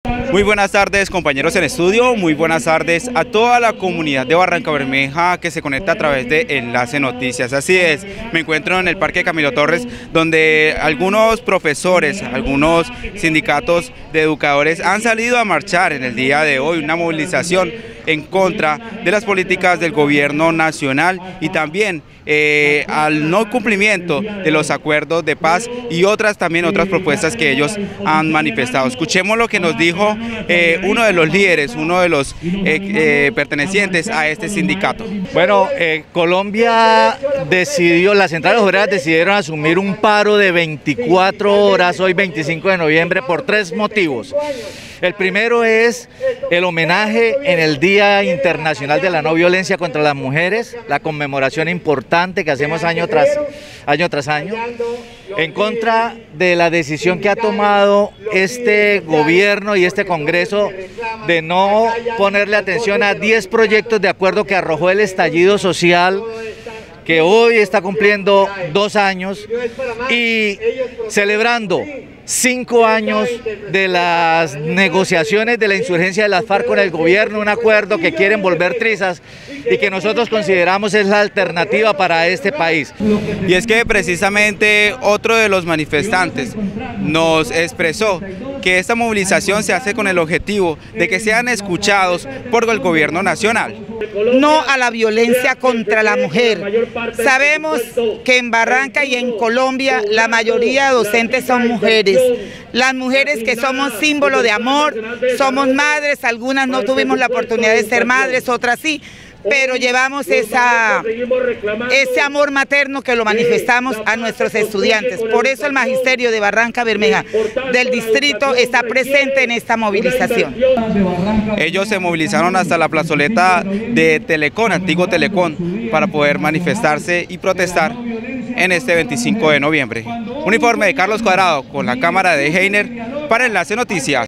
Muy buenas tardes, compañeros en estudio, muy buenas tardes a toda la comunidad de Barrancabermeja que se conecta a través de Enlace Noticias. Así es, me encuentro en el Parque Camilo Torres, donde algunos profesores, algunos sindicatos de educadores han salido a marchar en el día de hoy, una movilización en contra de las políticas del gobierno nacional y también al no cumplimiento de los acuerdos de paz y otras propuestas que ellos han manifestado. Escuchemos lo que nos dijo uno de los líderes, uno de los pertenecientes a este sindicato. Bueno, Colombia decidió, las centrales obreras decidieron asumir un paro de 24 horas hoy 25 de noviembre por 3 motivos. El primero es el homenaje en el Día Internacional de la No Violencia contra las Mujeres, la conmemoración importante que hacemos año tras año, en contra de la decisión que ha tomado este gobierno y este Congreso de no ponerle atención a 10 proyectos de acuerdo que arrojó el estallido social, que hoy está cumpliendo 2 años, y celebrando 5 años de las negociaciones de la insurgencia de las FARC con el gobierno, un acuerdo que quieren volver trizas y que nosotros consideramos es la alternativa para este país. Y es que precisamente otro de los manifestantes nos expresó que esta movilización se hace con el objetivo de que sean escuchados por el gobierno nacional. No a la violencia contra la mujer. Sabemos que en Barranca y en Colombia la mayoría de docentes son mujeres. Las mujeres que somos símbolo de amor, somos madres, algunas no tuvimos la oportunidad de ser madres, otras sí, pero llevamos ese amor materno que lo manifestamos a nuestros estudiantes. Por eso el magisterio de Barrancabermeja del distrito está presente en esta movilización. Ellos se movilizaron hasta la plazoleta de Telecom, antiguo Telecom, para poder manifestarse y protestar en este 25 de noviembre. Un informe de Carlos Cuadrado con la cámara de Heiner para Enlace Noticias.